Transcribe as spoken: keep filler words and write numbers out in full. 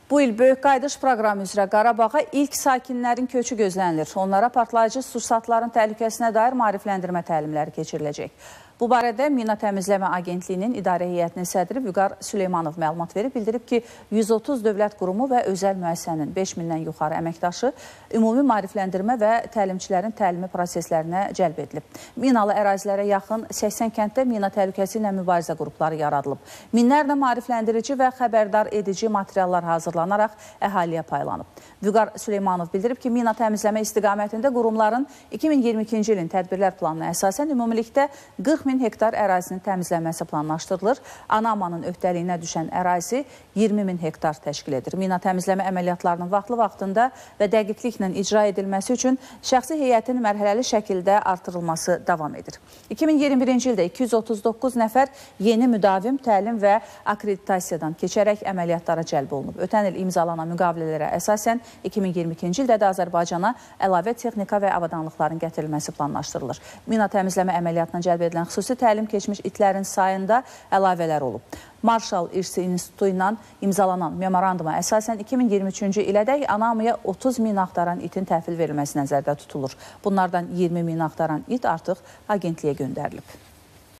Bu il Böyük Qayıdış proqramı üzrə Qarabağa ilk sakinlərin köçü gözlənilir. Onlara partlayıcı sursatların təhlükəsinə dair maarifləndirmə təlimləri keçiriləcək. Bu barədə Mina Təmizləmə Agentliyinin İdarə Heyətinin sədri Vüqar Süleymanov məlumat verib, bildirib ki, yüz otuz dövlət qurumu və özəl müəssisənin beş mindən yuxarı əməkdaşı ümumi maarifləndirmə və təlimçilərin təlimi proseslərinə cəlb edilib. Minalı ərazilərə yaxın səksən kənddə mina təhlükəsi ilə mübarizə qrupları yaradılıb. Minlərlə maarifləndirici və xəbərdar edici materiallar hazırlanaraq əhaliyə paylanıb. Vüqar Süleymanov bildirib ki, mina təmizləmə istiqamətində qurumların iki min iyirmi ikinci ilin tədbirlər planına əsasən ümumilikdə qırx min hektar ərazinin təmizlənməsi planlaşdırılır. Anamanın öhdəliyinə düşən ərazi iyirmi min hektar təşkil edir. Mina təmizləmə əməliyyatlarının vaxtlı vaxtında və dəqiqliklə icra edilməsi üçün şəxsi heyətin mərhələli şəkildə artırılması davam edir. iki min iyirmi birinci ildə iki yüz otuz doqquz nəfər yeni müdavim, təlim və akreditasiyadan keçərək əməliyyatlara cəlb olunub. Ötən il imzalanan müqavilələrə əsasən iki min iyirmi ikinci ildə də Azərbaycana əlavə texnika və avadanlıqların gətirilməsi planlaşdırılır. Mina təmizləmə əməliyyatına cəlb edilən xüsusi təlim keçmiş itlərin sayında əlavələr olub. Marshall İrsi İnstitutu ilə imzalanan memoranduma əsasən iki min iyirmi üçüncü ilədək Anamaya otuz min axtaran itin təhvil verilməsi nəzərdə tutulur. Bunlardan iyirmi min axtaran it artıq agentliyə göndərilib.